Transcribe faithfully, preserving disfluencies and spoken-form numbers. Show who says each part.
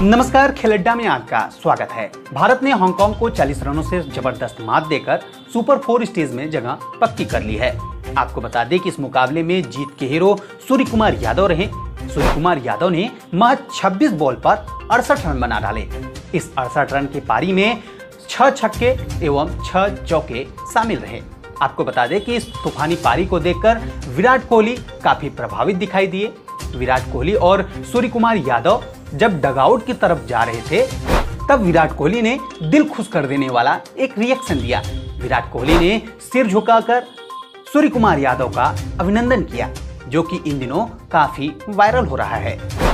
Speaker 1: नमस्कार, खेल अड्डा में आपका स्वागत है। भारत ने हांगकांग को चालीस रनों से जबरदस्त मात देकर सुपर फोर स्टेज में जगह पक्की कर ली है। आपको बता दें कि इस मुकाबले में जीत के हीरो सूर्य कुमार यादव रहे। सूर्य कुमार यादव ने महज छब्बीस बॉल पर अड़सठ रन बना डाले। इस अड़सठ रन की पारी में छह छक्के एवं छह चौके शामिल रहे। आपको बता दें कि इस तूफानी पारी को देखकर विराट कोहली काफी प्रभावित दिखाई दिए। विराट कोहली और सूर्य कुमार यादव जब डगआउट की तरफ जा रहे थे, तब विराट कोहली ने दिल खुश कर देने वाला एक रिएक्शन दिया। विराट कोहली ने सिर झुकाकर सूर्य कुमार यादव का अभिनंदन किया, जो कि इन दिनों काफी वायरल हो रहा है।